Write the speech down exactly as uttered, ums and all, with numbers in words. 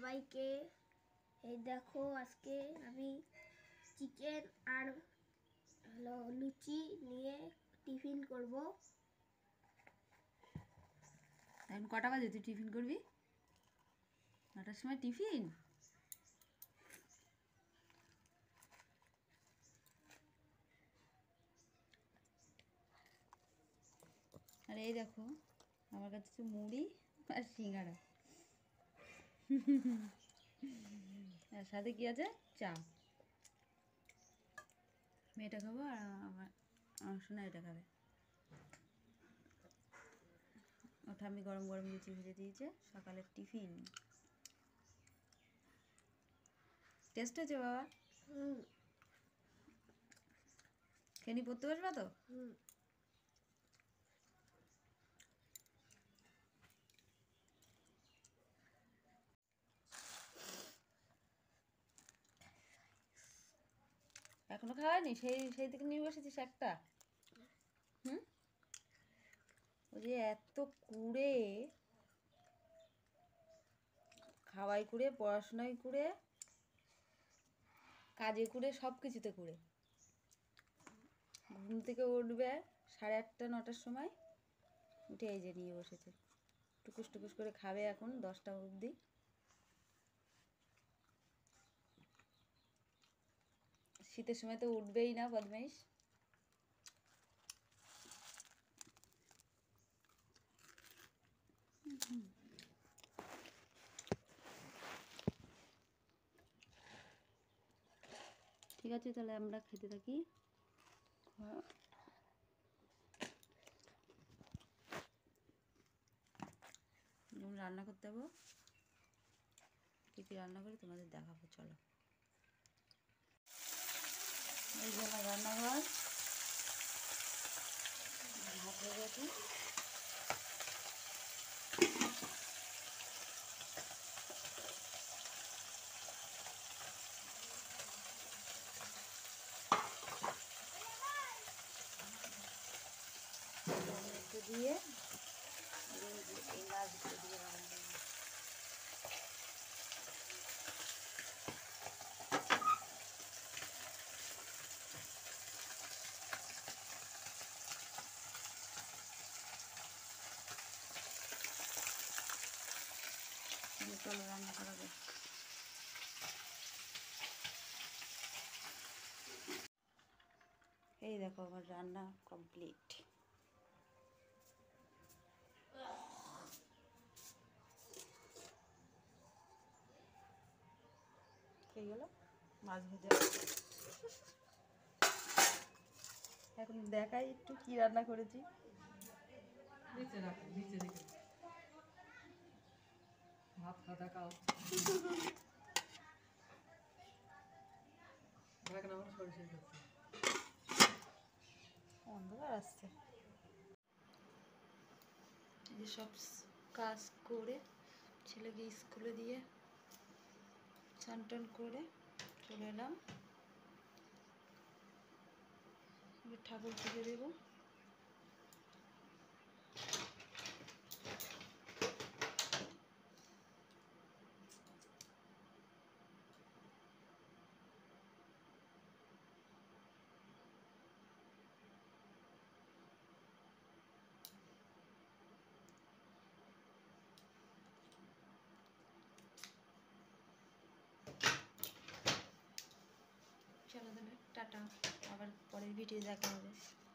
সবাইকে। এই দেখো আজকে আমি চিকেন আর হলো লুচি নিয়ে টিফিন করব। এখন কটা বাজে তুই টিফিন করবি? নটার সময় টিফিন? আর এই দেখো আমার কাছে তো মুড়ি আর সিঙ্গাড়া, আর সাথে কি আছে? চা। মেয়েটা খাবো আর আমার আমার শোনা এটা খাবে। ওটা আমি গরম গরম লুচি ভেজে দিয়েছে, সকালের টিফিন। টেস্ট হয়েছে বাবা? হুম। খেনি পড়তে বসবা তো? হুম। এখনো খাওয়ানি? সেই সেই থেকে নিয়ে বসেছিস একটা? হুম? ওই যে এত কুড়ে, খাওয়াই কুড়ে, পড়াশোনায় কুড়ে, কাজে কুড়ে, সব কিছুতে কুড়ে। ঘুম থেকে উঠবে সাড়ে আটটা নটার সময়, উঠে এই যে নিয়ে বসেছে। টুকুস টুকুস করে খাবে এখন দশটা অবধি। শীতের সময় তো উঠবেই না বদমাইশ। ঠিক আছে, তাহলে আমরা খেতে থাকি। যেমন রান্না করতে যাবো, কী কী রান্না করি তোমাদের দেখাবো, চলো। এই যে আমার রান্নাঘর, ভাত হয়ে গেছে। একটু দিয়ে এই মাছগুলো দিয়ে রান্না করবো। চলো রান্না করা যাক। এই দেখো আমার রান্না কমপ্লিট। হয়ে গেল মাছ ভেজা। এখন দেখাই একটু কি রান্না করেছি। নিচে রাখো, নিচে রেখে ভাত খা দেখাও। দেখেন আমার সরিষা করছে, অন্ধকার আসছে। এই যে সব কাজ করে ছেলেকে স্কুলে দিয়ে চান টান করে চলে এলাম। এবার ঠাকুর পুজো দেবো। চলো তাহলে টাটা, আবার পরের ভিডিও দেখা হবে।